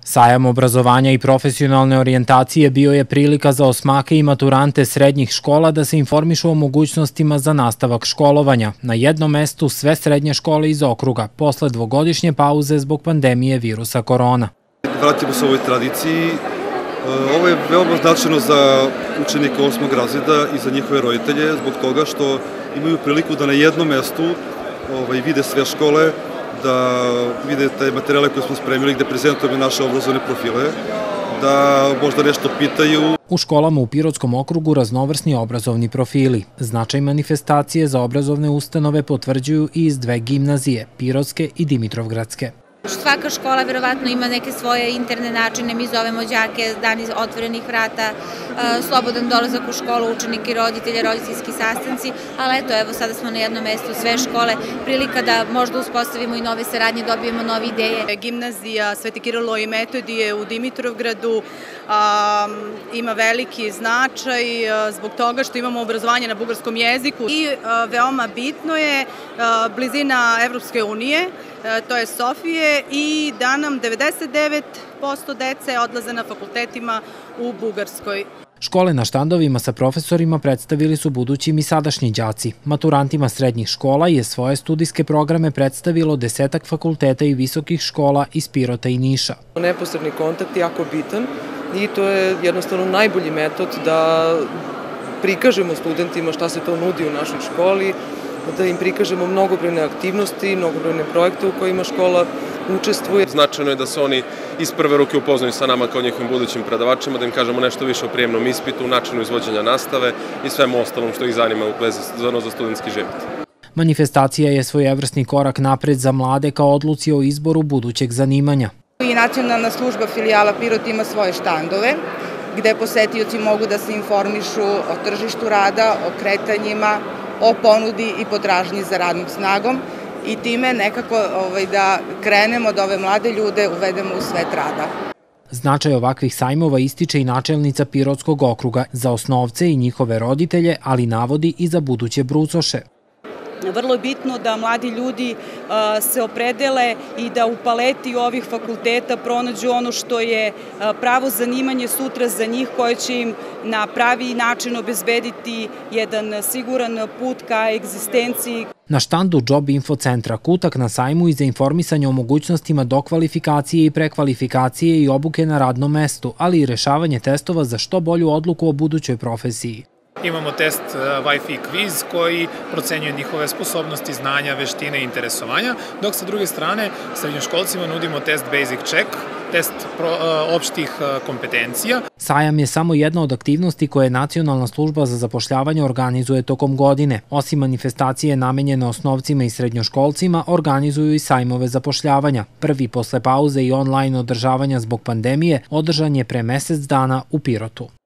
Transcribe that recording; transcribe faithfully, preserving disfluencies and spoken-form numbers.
Sajam obrazovanja i profesionalne orijentacije bio je prilika za osmake i maturante srednjih škola da se informišu o mogućnostima za nastavak školovanja. Na jednom mestu sve srednje škole iz okruga, posle dvogodišnje pauze zbog pandemije virusa korona. Vratimo se ovoj tradiciji. Ovo je veoma značajno za učenike osmog razreda i za njihove roditelje, zbog toga što imaju priliku da na jednom mestu vide sve škole, da vide te materijale koje smo spremili, gde prezentujemo naše obrazovne profile, da možda nešto pitaju. U školama u Pirotskom okrugu raznovrsni obrazovni profili. Značaj manifestacije za obrazovne ustanove potvrđuju i iz dve gimnazije, Pirotske i Dimitrovgradske. Svaka škola verovatno ima neke svoje interne načine, mi zovemo đake dani otvorenih vrata, slobodan dolazak u školu, učenike i roditelje, roditeljski sastanci, ali eto, evo sada smo na jednom mestu sve škole, prilika da možda uspostavimo i nove saradnje, dobijemo nove ideje. Gimnazija Sveti Kirilo i Metodije u Dimitrovgradu ima veliki značaj zbog toga što imamo obrazovanje na bugarskom jeziku i veoma bitno je blizina Evropske unije, to je Sofije, i da nam devedeset devet posto dece odlaze na fakultetima u Bugarskoj. Škole na štandovima sa profesorima predstavili su budućim i sadašnji đaci. Maturantima srednjih škola je svoje studijske programe predstavilo desetak fakulteta i visokih škola iz Pirota i Niša. Neposredni kontakt je jako bitan i to je jednostavno najbolji metod da prikažemo studentima šta se to nudi u našoj školi, da im prikažemo mnogobrojne aktivnosti, mnogobrojne projekte u kojima škola učestvuje. Značajno je da se oni iz prve ruke upoznaju sa nama kao njihovim budućim predavačima, da im kažemo nešto više o prijemnom ispitu, načinu izvođenja nastave i svemu ostalom što ih zanima vezano za studentski život. Manifestacija je svojevrsni korak napred za mlade kao odluci o izboru budućeg zanimanja. I Nacionalna služba filijala Pirot ima svoje štandove, gde posetioci mogu da se informišu o tržištu rada, o kretanjima, o ponudi i potražnji za radnom snagom i time nekako da krenemo da ove mlade ljude uvedemo u svet rada. Značaj ovakvih sajmova ističe i načelnica Pirotskog okruga za osnovce i njihove roditelje, ali navodi i za buduće brucoše. Vrlo je bitno da mladi ljudi se opredele i da u paleti ovih fakulteta pronađu ono što je pravo zanimanje sutra za njih, koje će im na pravi način obezbediti jedan siguran put ka egzistenciji. Na štandu Job Info centra Kutak na sajmu i za informisanje o mogućnostima dokvalifikacije i prekvalifikacije i obuke na radnom mestu, ali i rešavanje testova za što bolju odluku o budućoj profesiji. Imamo test Wi-Fi kviz koji procenjuje njihove sposobnosti, znanja, veštine i interesovanja, dok sa druge strane srednjoškolcima nudimo test Basic Check, test opštih kompetencija. Sajam je samo jedna od aktivnosti koje Nacionalna služba za zapošljavanje organizuje tokom godine. Osim manifestacije namenjene osnovcima i srednjoškolcima, organizuju i sajmove zapošljavanja. Prvi posle pauze i online održavanja zbog pandemije održan je pre mesec dana u Pirotu.